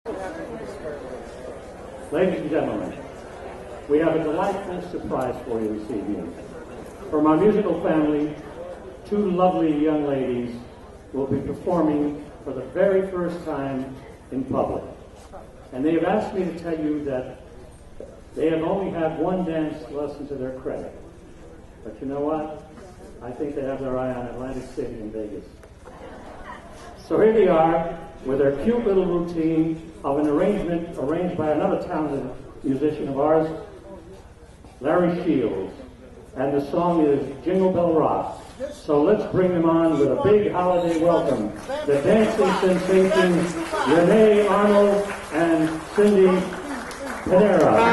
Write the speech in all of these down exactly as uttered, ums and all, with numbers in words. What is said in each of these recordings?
Ladies and gentlemen, we have a delightful surprise for you this evening. From our musical family, two lovely young ladies will be performing for the very first time in public. And they have asked me to tell you that they have only had one dance lesson to their credit. But you know what? I think they have their eye on Atlantic City and Vegas. So here they are with their cute little routine of an arrangement arranged by another talented musician of ours, Larry Shields. And the song is Jingle Bell Rock. So let's bring them on with a big holiday welcome. The dancing sensations, Renee Arnold and Cindy Panera.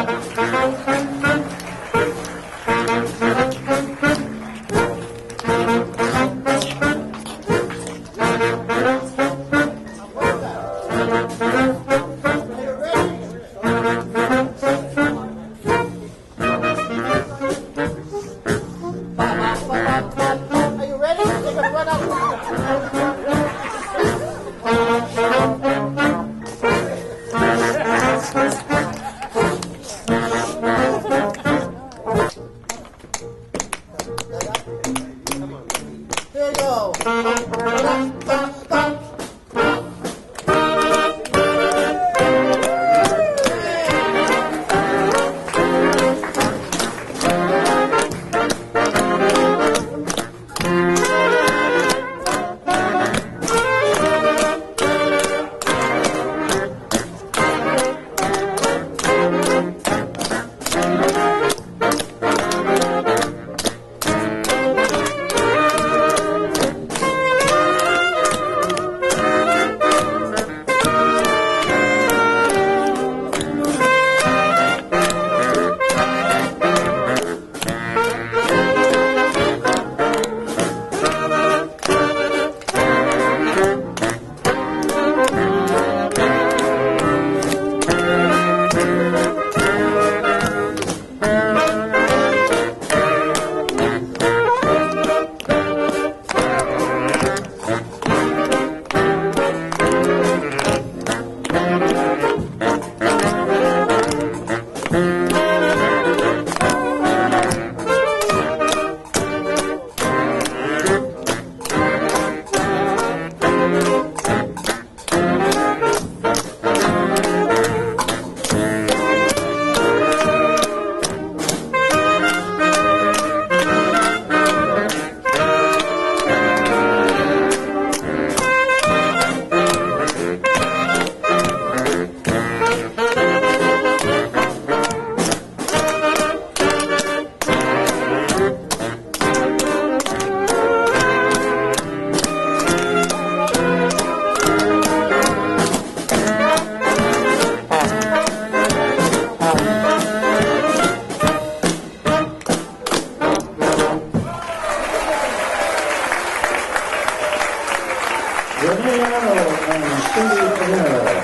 Renee Arnold and Cindy Panera.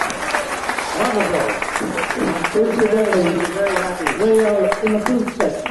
Wonderful. Incidentally, we are in the food section.